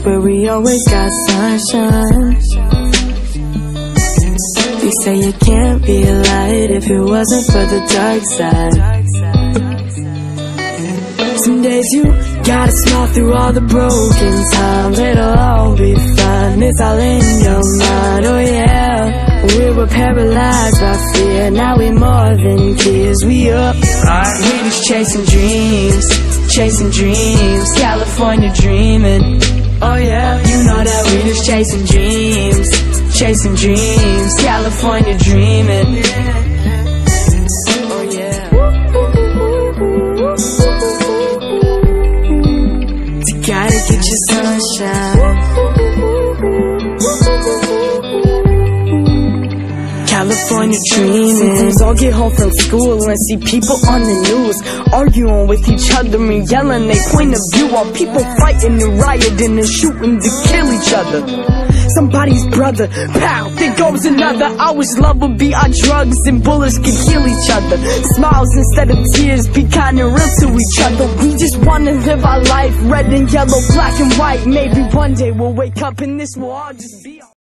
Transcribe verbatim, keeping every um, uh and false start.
where we always got sunshine. They say you can't be a light if it wasn't for the dark side. Some days you gotta smile through all the broken times. It'll all be fine, it's all in your mind, oh yeah. We were paralyzed by fear, now we more than kids. We up, we just chasing dreams, chasing dreams, California dreaming, oh yeah. You know that we just chasing dreams, chasing dreams, California dreaming, oh yeah. You gotta get your sunshine. California dreaming. Sometimes I'll get home from school and see people on the news arguing with each other and yelling their point of view, while people fighting and rioting and shooting to kill each other. Somebody's brother, pow, there goes another. I wish love would be our drugs and bullets could heal each other. Smiles instead of tears, be kind and real to each other. We just wanna live our life, red and yellow, black and white. Maybe one day we'll wake up and this will all just be